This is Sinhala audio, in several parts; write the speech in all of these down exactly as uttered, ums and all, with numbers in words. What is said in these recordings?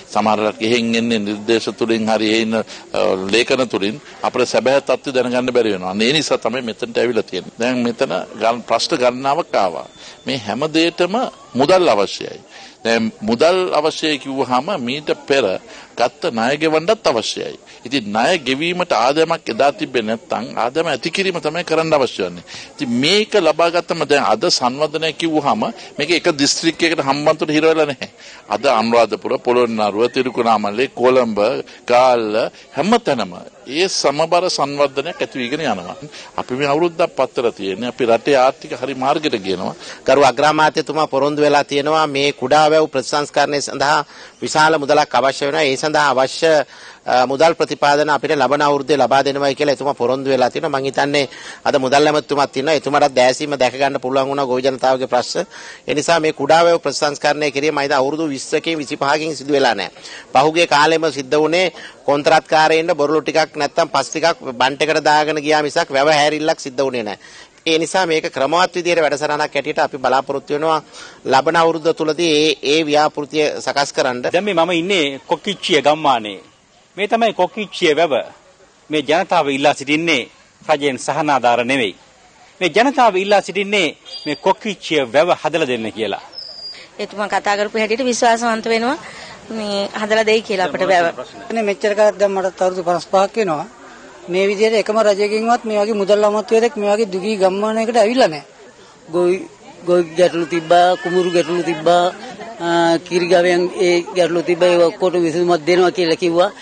සමහරවිට ගෙහින් එන්නේ නිර්දේශ තුලින් හරි එන ලේඛන තුලින් අපේ සැබෑ තත්ත්වය දැනගන්න බැරි වෙනවා. ඒ නිසා තමයි මෙතනට ඇවිල්ලා තියෙන්නේ. දැන් මෙතන ප්‍රශ්න ගණනාවක් ආවා. මේ හැම දෙයකම මුදල් අවශ්‍යයි. දැන් මුදල් අවශ්‍යයි කිව්වහම මීට පෙර ගත්ත ණය ගෙවන්නත් අවශ්‍යයි. ඉතින් ණය ගෙවීමට ආදායමක් එදා තිබෙන්නේ නැත්නම් ආදායම ඇති කිරීම තමයි කරන්න අවශ්‍ය වෙන්නේ. ඉතින් මේක ලබා ගත්තම දැන් අද සංවර්ධනය කිව්වහම මේක එක දිස්ත්‍රික්කයකට හම්බන්තොට හිර වෙලා නැහැ. අද අනුරාධපුර, පොළොන්නරුව, තිරුකුණාමලේ, කොළඹ, ගාල්ල හැමතැනම ඒ සමබර සංවර්ධනයක් ඇති වෙගෙන යනවා. අපි මේ අවුරුද්දක් පත්තර තියෙන්නේ. අපි රටේ ආර්ථික හරි මාර්ගයට ගියනවා. ගරු අග්‍රාමාත්‍යතුමා පොරොන්දු වෙලා තියෙනවා මේ කුඩා වැව් ප්‍රතිසංස්කරණය සඳහා විශාල මුදලක් අවශ්‍ය වෙනවා. ඒ සඳහා අවශ්‍ය මුදල් ප්‍රතිපාදන අපිට ලබන අවුරුද්දේ ලබා දෙනවා කියලා එතුමා පොරොන්දු වෙලා තියෙනවා. මම හිතන්නේ අද මුදල් ඇමතුමක් තියෙනවා. එතුමාට දැසීම දැක ගන්න පුළුවන් වුණා ගොවි ජනතාවගේ ප්‍රශ්න. ඒ නිසා මේ කුඩා වැව් ප්‍රතිසංස්කරණය කිරීම මම හිතා අවුරුදු විස්සකින් විසිපහකින් සිදු වෙලා නැහැ. පහුගිය කාලෙම සිද්ධ වුණේ කොන්ත්‍රාත්කාරයින්ට බොරළු ටිකක් නැත්තම් පස් ටිකක් බන්ට් එකට දාගෙන ගියා මිසක් වැව හැරිල්ලක් සිද්ධ වුණේ නැහැ. ඒ නිසා මේක ක්‍රමවත් විදිහට වැඩසටහනක් ඇටියට අපි බලාපොරොත්තු වෙනවා ලබන අවුරුද්ද තුලදී ඒ ඒ ව්‍යාපෘතිය සකස් කරන්න. දැන් මේ මම ඉන්නේ කොකිච්චිය ගම්මානේ. මේ තමයි කොකිච්චිය වැව. මේ ජනතාව ඉල්ලා සිටින්නේ රජෙන් සහනාධාර නෙවෙයි. මේ ජනතාව ඉල්ලා සිටින්නේ මේ කොකිච්චිය වැව හදලා දෙන්න කියලා. එතුමා කතා කරපු හැටියට විශ්වාසවන්ත වෙනවා මේ හදලා දෙයි කියලා අපිට වැව. මේ මෙච්චර කාලයක් දැන් මට අවුරුදු පනස් පහක් වෙනවා. මේ විදිහට එකම රජයකින්වත් මේ වගේ මුදල් අමාත්‍යවරයෙක් මේ වගේ දුගී ගම්මානයකට ඇවිල්ලා නැහැ. ගොවි ගොවි ගැටලු තිබ්බා, කුඹුරු ගැටලු තිබ්බා, කිරිගවයන් ඒ ගැටලු තිබ්බා. ඒ ඔක්කොට විසඳුමක් දෙනවා කියලා කිව්වා.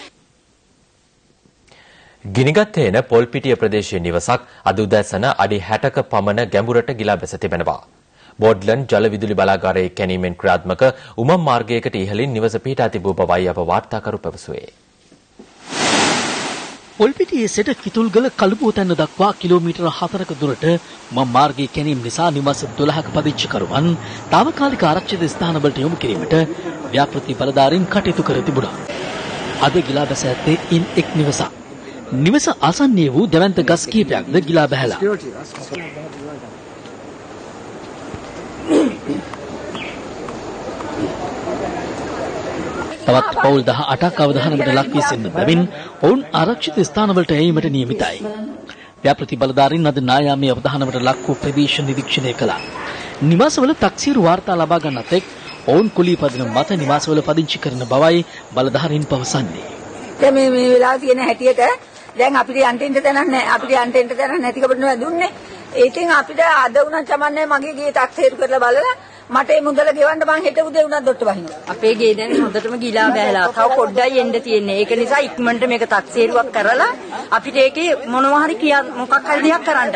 ගිනිගත් එන පොල්පිටිය ප්‍රදේශයේ නිවසක් අද උදැසන අඩි හැටක පමණ ගැඹුරට ගිලා බැස තිබෙනවා. බෝඩ්ලන්ඩ් ජල විදුලි බලාගාරයේ කැණීමෙන් ක්‍රියාත්මක උමම් මාර්ගයකට ඉහළින් නිවස පිහිටා තිබූ බවයි අප වාර්තාකරු පැවසුවේ. පොල්පිටියේ සිට කිතුල්ගල කළුබෝතැන්න දක්වා කිලෝමීටර හතරක දුරට උමම් මාර්ගයේ කැණීම නිසා නිවස දොළහක පදිංචිකරුවන් తాවකාලික ආරක්ෂිත ස්ථානවලට යොමු කිරීමට ව්‍යාපෘති බලධාරීන් කටයුතු කර තිබුණා. අද ගිලා බැස ඇත්තේ ඉන් එක් නිවසක්. නිවස ආසන්නයේ වූ දැවැන්ත ගස් කිහිපයක්ද ගිලා බැහැලා. තවත් පවුල් දහ අටක් අවධානයට ලක් වී සිටින බැවින් ඔවුන් ආරක්ෂිත ස්ථානවලට යැවීමට නියමිතයි. ව්‍යාපෘති බලධාරීන් අද නායාමයේ අවධානයට ලක් වූ ප්‍රදේශ නිරීක්ෂණය කළා. නිවාසවල තක්සීරු වාර්තා ලබා ගන්නත් එක් ඔවුන් කුලී පදින මත නිවාසවල පදිංචි කරන බවයි බලධාරීන් පවසන්නේ. දැන් මේ මේ වෙලාව තියෙන හැටියට දැන් අපිට යන්න ඉන්න තැනක් නැහැ. අපිට යන්න ඉන්න තැනක් නැති කපට දුන්නේ. ඒකෙන් අපිට අද උනත් සමන්නේ මගේ ගේ තාක්ෂේරු කරලා බලලා මට මේ මුදල ගෙවන්න මං හෙට උදේ උනත් දොට්ට වහිනවා. අපේ ගේ දැන් හොඳටම ගිලා බෑලා. තව පොඩ්ඩයි එන්න තියෙන්නේ. ඒක නිසා ඉක්මනට මේක තාක්ෂේරුවක් කරලා අපිට ඒකේ මොනවා හරි කියා මොකක් හරි දෙයක් කරන්න.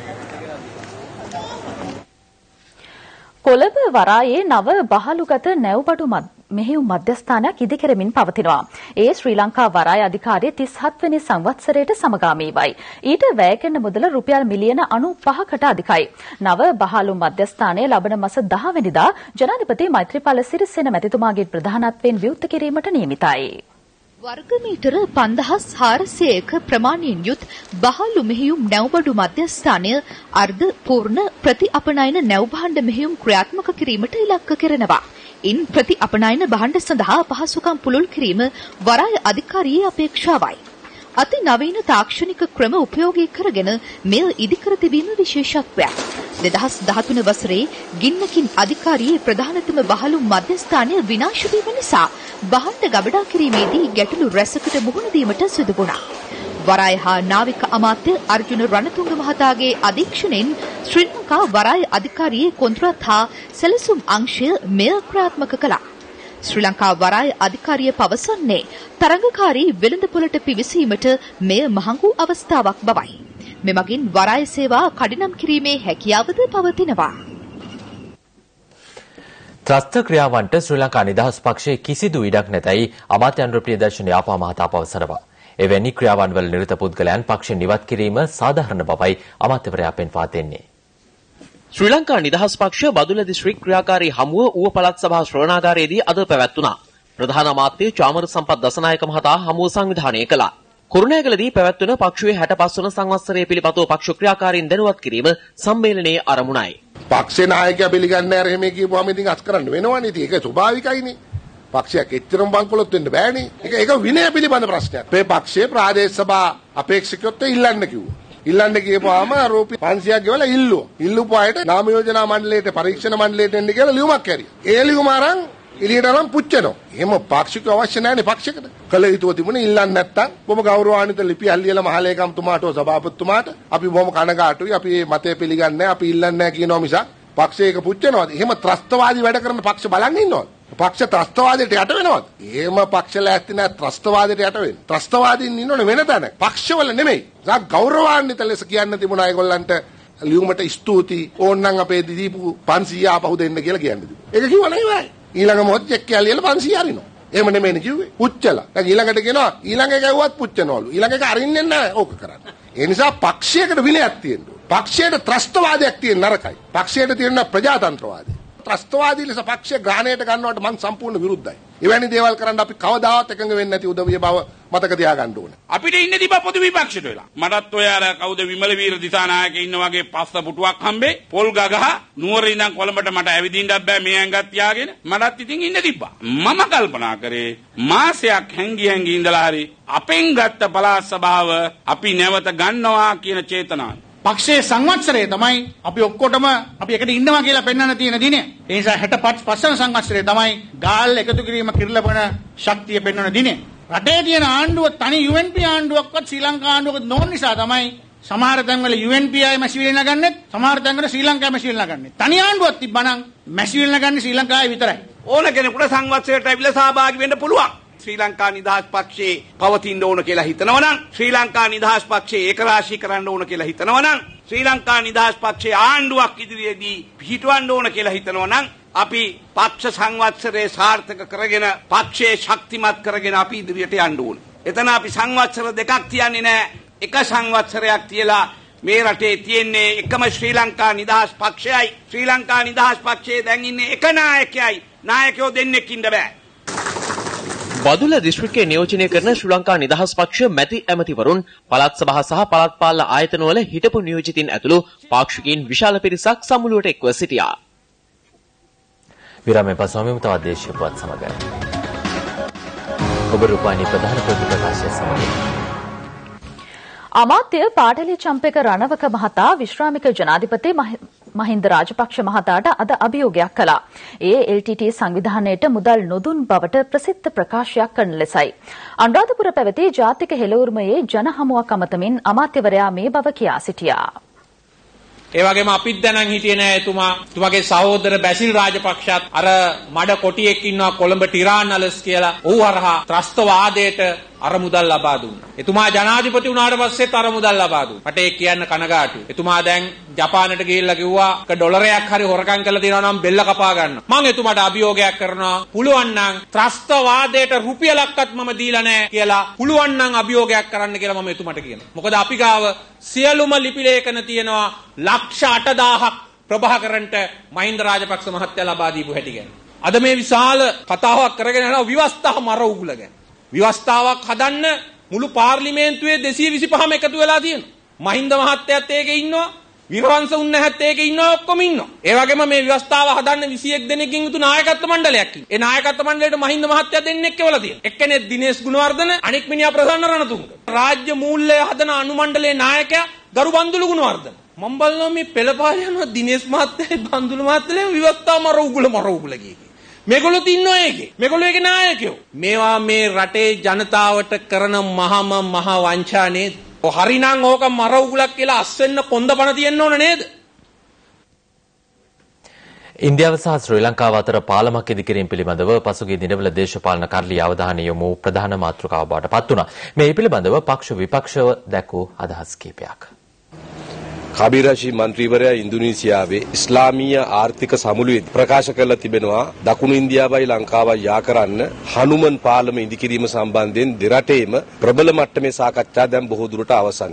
කොළඹ වරායේ නව බහලුගත නැව්බඩු මෙහෙයුම් මධ්‍යස්ථානයක් ඉදිකරමින් පවතිනවා. ඒ ශ්‍රී ලංකා වරාය අධිකාරිය තිස් හත් වෙනි සංවත්සරයට සමගාමීවයි. ඊට වැය කරන මුදල රුපියල් මිලියන අනූපහකට අධිකයි. නව බහලු මධ්‍යස්ථානය ලබන මාස දහ වෙනිදා ජනාධිපති මෛත්‍රීපාල සිරිසේන මැතිතුමාගේ ප්‍රධානත්වයෙන් විවෘත කිරීමට නියමිතයි. වර්ගමීටර පන්දහස් හාරසියයක ප්‍රමාණයෙන් යුත් බහලු මෙහෙයුම් නැව්බඩු මධ්‍යස්ථානය අර්ධ පූර්ණ ප්‍රති අපනයන නැව් භාණ්ඩ මෙහෙයුම් ක්‍රියාත්මක කිරීමට ඉලක්ක කරනවා. ඉන් ප්‍රති අපනයන භාණ්ඩ සඳහා පහසුකම් පුළුල් කිරීම වරාය අධිකාරියේ අපේක්ෂාවයි. අති නවීන තාක්ෂණික ක්‍රම උපයෝගී කරගෙන මෙය ඉදිකර තිබීම විශේෂත්වයක්. දෙදහස් දහතුන වසරේ ගින්නකින් අධිකාරියේ ප්‍රධානතම බහලු මධ්‍යස්ථානය විනාශ වීම නිසා භාණ්ඩ ගබඩා කිරීමේදී ගැටලු රැසකට මුහුණ දීමට සිදු වුණා. වරාය හා නාවික අමාත්‍ය අර්ජුන රණතුංග මහතාගේ අධීක්ෂණයෙන් ශ්‍රී ලංකා වරාය අධිකාරියේ කොන්ත්‍රාත් හා සැලසුම් අංශය මෙය ක්‍රියාත්මක කළා. ශ්‍රී ලංකා වරාය අධිකාරිය පවසන්නේ තරඟකාරී වෙළඳපොළට පිවිසීමට මෙය මහඟු අවස්ථාවක් බවයි. මෙමගින් වරාය සේවා කඩිනම් කිරීමේ හැකියාවද පවතිනවා. ත්‍රස්ත ක්‍රියාවන්ට ශ්‍රී ලංකා නිදහස් පක්ෂයේ කිසිදු ඉඩක් නැතයි අමාත්‍යංශ ප්‍රියදර්ශන යාපා මහතා පවසනවා. එවැනි ක්‍රියාවන් වල නිරත පුද්ගලයන් පක්ෂයෙන් ඉවත් කිරීම සාධාරණ බවයි අමාත්‍යවරයා පෙන්වා දෙන්නේ. ශ්‍රී ලංකා නිදහස් පක්ෂ බදුල්ල දිස්ත්‍රික් ක්‍රියාකාරී හමුව ඌව පළාත් සභා ශ්‍රවණාගාරයේදී අද පැවැත්වුණා. ප්‍රධාන අමාත්‍ය චාමර සම්පත් දසනායක මහතා හමුව සංවිධානය කළා. කුරුණෑගලදී පැවැත්වුණ පක්ෂයේ හැට පස් වන සංවත්සරයේ පිළිපදව පක්ෂ ක්‍රියාකාරීන් දැනුවත් කිරීම සම්මේලනයේ අරමුණයි. පක්ෂේ නායකයා පිළිගන්නේ නැහැ එහෙම කියපුවාම ඉතින් අස් කරන්න වෙනවනේ. ඉතින් ඒක ස්වභාවිකයිනේ. පක්ෂයක් එච්චරම බංකොලොත් වෙන්න බෑනේ. ඒක ඒක විනය පිළිබඳ ප්‍රශ්නයක්. මේ පක්ෂයේ ප්‍රාදේශ සභා අපේක්ෂකයොත් ඉල්ලන්න කිව්වා. ඉල්ලන්න කියපුවාම රූපී පන්සියක් ගෙවලා ඉල්ලුවා. ඉල්ලුපු අයට නාම යෝජනා මණ්ඩලයට පරීක්ෂණ මණ්ඩලයට එන්න කියලා ලියුමක් කැරියා. ඒ ලියුම අරන් එළියට අරන් පුච්චනවා. එහෙම පාක්ෂික අවශ්‍ය නැහැනේ පක්ෂයකට. කල යුතුව තිබුණේ ඉල්ලන්න නැත්තම් බොහොම ගෞරවාන්විත ලිපි අල්ලියලා මහලේකම්තුමාට සභාපතිතුමාට අපි බොහොම කනගාටුයි. අපි මේ මතය පිළිගන්නේ නැහැ. අපි ඉල්ලන්නේ නැහැ කියනවා මිසක් පක්ෂයක පුච්චනවාද? එහෙම ත්‍රස්තවාදී වැඩ කරන පක්ෂ බලන් ඉන්නවද? පක්ෂ ත්‍රස්තවාදයට යට වෙනවද? එහෙම පක්ෂ ලෑස්ති නැහැ ත්‍රස්තවාදයට යට වෙන්න. ත්‍රස්තවාදීන් ඉන්නෝනේ වෙන තැන. පක්ෂවල නෙමෙයි. සා ගෞරවාන්විත ලෙස කියන්න තිබුණා ඒගොල්ලන්ට ලියුමට ස්තුතියි. ඕන්නම් අපේ දීපු පන්සිය ආපහු දෙන්න කියලා කියන්න තිබුණා. ඒක කිව්වා නෙවෙයි. ඊළඟ මොහොත චෙක් කැලියල පන්සිය අරිනවා. එහෙම නෙමෙයිනේ කිව්වේ. පුච්චලා. දැන් ඊළඟට කියනවා ඊළඟ එක ගැව්වත් පුච්චනවලු. ඊළඟ එක අරින්නේ නැහැ ඕක කරන්න. ඒ නිසා පක්ෂයකට විනයක් තියෙනවා. පක්ෂයට ත්‍රස්තවාදයක් තියෙන නරකයි. පක්ෂයට තියෙන ප්‍රජාතන්ත්‍රවාදය. ත්‍රස්තවාදී ලෙස පක්ෂය ග්‍රහණයට ගන්නවට මම සම්පූර්ණ විරුද්ධයි. එවැනි දේවල් කරන්න අපි කවදාවත් එකඟ වෙන්නේ නැති උදවිය බව මතක තියාගන්න ඕනේ. අපිට ඉන්න තිබ්බ පොදු විපක්ෂයට වෙලා. මටත් ඔය අර කවුද විමල වීර දිසානායක ඉන්න වගේ පස්ස පුටුවක් හම්බේ. පොල් ගගහ නුවර ඉඳන් කොළඹට මට ඇවිදින්නත් බෑ මේ ඇඟත් තියාගෙන. මටත් ඉතින් ඉන්න තිබ්බා. මම කල්පනා කරේ මාසයක් හැංගි හැංගි ඉඳලා හරි අපෙන් ගත්ත පළාත් සභාව අපි නැවත ගන්නවා කියන චේතනාව. පක්ෂයේ සංවත්සරය තමයි අපි ඔක්කොටම අපි එකට ඉන්නවා කියලා පෙන්වන්න තියෙන දිනේ. ඒ නිසා හැටපස් පස්වන සංවත්සරය තමයි ගාල් එකතු කිරීම කිරිලපන ශක්තිය පෙන්වන දිනේ. රටේ තියෙන ආණ්ඩුව තනි යූ එන් පී ආණ්ඩුවක්වත් ශ්‍රී ලංකා ආණ්ඩුවක නොවන නිසා තමයි සමහර තැන්වල යූ එන් පී ආයි මැසිවිලි නගන්නෙත් සමහර තැන්වල ශ්‍රී ලංකාවේ මැසිවිලි නගන්නෙත්. තනි ආණ්ඩුවක් තිබ්බනම් මැසිවිලි නගන්නේ ශ්‍රී ලංකාවේ විතරයි. ඕන කෙනෙකුට සංවත්සරයට ඇවිල්ලා සහභාගී වෙන්න පුළුවන්. ශ්‍රී ලංකා නිදහස් පක්ෂයේ පවතින්න ඕන කියලා හිතනවා නම් ශ්‍රී ලංකා නිදහස් පක්ෂයේ ඒකරාශී කරන්න ඕන කියලා හිතනවා නම් ශ්‍රී ලංකා නිදහස් පක්ෂයේ ආණ්ඩුවක් ඉදිරියේදී පිහිටවන්න ඕන කියලා හිතනවා නම් අපි පක්ෂ සංවත්සරයේ සාර්ථක කරගෙන පක්ෂයේ ශක්තිමත් කරගෙන අපි ඉදිරියට යන්න ඕන. එතන අපි සංවත්සර දෙකක් තියන්නේ නැහැ. එක සංවත්සරයක් තියලා මේ රටේ තියෙන්නේ එකම ශ්‍රී ලංකා නිදහස් පක්ෂයයි. ශ්‍රී ලංකා නිදහස් පක්ෂයේ දැන් ඉන්නේ එක නායකයයි. නායකයෝ දෙන්නෙක් ඉන්න බෑ. බදුල්ල දිස්ත්‍රික්කයේ නියෝජනය කරන ශ්‍රී ලංකා නිදහස් පක්ෂ මැති ඇමතිවරුන් පළාත් සභා සහ පළාත් පාලන ආයතනවල හිටපු නියෝජිතින් ඇතුළු පාක්ෂිකයින් විශාල පිරිසක් සමුළුවට එක්ව සිටියා. විරාමයෙන් පසු අපි තවත් දේශීය පුවත් සමග ඔබ රූපවාහිනී ප්‍රධාන ප්‍රතිපකාශය සමග අමාත්‍ය පාටලි චම්පක රණවක මහතා විශ්‍රාමික ජනාධිපති මහින්ද රාජපක්ෂ මහතාට අද අභියෝගයක් කළා. ඒ එල් ටී ටී සංවිධානයට මුදල් නොදුන් බවට ප්‍රසිද්ධ ප්‍රකාශයක් කරන ලෙසයි. අනුරාධපුර පැවති ජාතික හෙළවුරුමේ ජනහමුවක් අමතමින් අමාත්‍යවරයා මේ බව කියා සිටියා. ඒ වගේම අපිත් දැනන් හිටියේ නෑ එතුමා එතුමාගේ සහෝදර බැසිල් රාජපක්ෂත් අර මඩ කොටියෙක් ඉන්නවා කොළඹ ටිරානලස් කියලා ඌ හරහා ත්‍රස්තවාදයට අර මුදල් ලබා දුන්නා. එතුමා ජනාධිපති වුණාට පස්සෙත් අර මුදල් ලබා දුන්නා. මට ඒක කියන්න කනගාටුයි. එතුමා දැන් ජපානට ගිහිල්ලා කිව්වා ක ඩොලරයක් හරි හොරකම් කරලා තියෙනවා නම් බෙල්ල කපා ගන්න. මම එතුමාට අභියෝගයක් කරනවා. පුළුවන් නම් ත්‍රස්තවාදයට රුපියලක්වත් මම දීලා නැහැ කියලා පුළුවන් නම් අභියෝගයක් කරන්න කියලා මම එතුමාට කියනවා. මොකද අපි ගාව සියලුම ලිපි ලේඛන තියෙනවා ලක්ෂ අට දහසක් ප්‍රභාකරන්ට මහින්ද රාජපක්ෂ මහත්තයා ලබා දීපු හැටි ගැන. අද මේ විශාල කතාවක් කරගෙන යනවා විවස්ථා මර උගුල ගැන. විවස්ථාවක් හදන්න මුළු පාර්ලිමේන්තුවේ දෙසිය විසිපහම එකතු වෙලා තියෙනවා. මහින්ද මහත්තයත් ඒකේ ඉන්නවා. විරවංශ උන්නහත් ඒකේ ඉන්නවා ඔක්කොම ඉන්නවා. ඒ වගේම මේ විවස්ථාව හදන්න විසිඑක් දෙනෙක්ගෙන් යුතු නායකත්ව මණ්ඩලයක් ඉන්නවා. ඒ නායකත්ව මණ්ඩලයට මහින්ද මහත්තයා දෙන්නෙක් එවලා තියෙනවා. එක්කෙනෙක් දිනේෂ් ගුණවර්ධන අනෙක් මිනිහා ප්‍රසන්න රණතුංග. රාජ්‍ය මූල්‍ය හදන අනු මණ්ඩලයේ නායකයා ගරු බන්දුලු ගුණවර්ධන. මම බලනවා මේ පෙළපාල යනවා දිනේෂ් මහත්තයයි බන්දුලු මහත්තයලේ විවස්ථාව මර උගුල මර උගුල ගියේ. මේගොල්ලෝ තින්නෝ ඒකේ. මේගොල්ලෝ ඒකේ නායකයෝ. මේවා මේ රටේ ජනතාවට කරන මහම මහ වංචා නේද? හරිනම් ඕක මර උගුලක් කියලා අස්වෙන්න පොන්දපණ තියෙන්න ඕන නේද? ඉන්දියාව සහ ශ්‍රී ලංකාව අතර පාලමක් ඉදිකිරීම පිළිබඳව පසුගිය දිනවල දේශපාලන කරලිය අවධානය යොමු ප්‍රධාන මාතෘකාව බවට පත් වුණා. මේ පිළිබඳව පක්ෂ විපක්ෂව දැක්වූ අදහස් කීපයක්. කබීරෂි මන්ත්‍රීවරයා ඉන්දුනීසියාවේ ඉස්ලාමීය ආර්ථික සමුළුවේ ප්‍රකාශ කරලා තිබෙනවා දකුණු ඉන්දියාවයි ලංකාවයි යා කරන්න හනුමන් පාලම ඉදිකිරීම සම්බන්ධයෙන් දෙරටේම ප්‍රබල මට්ටමේ සාකච්ඡා දැන් බොහෝ දුරට අවසන්.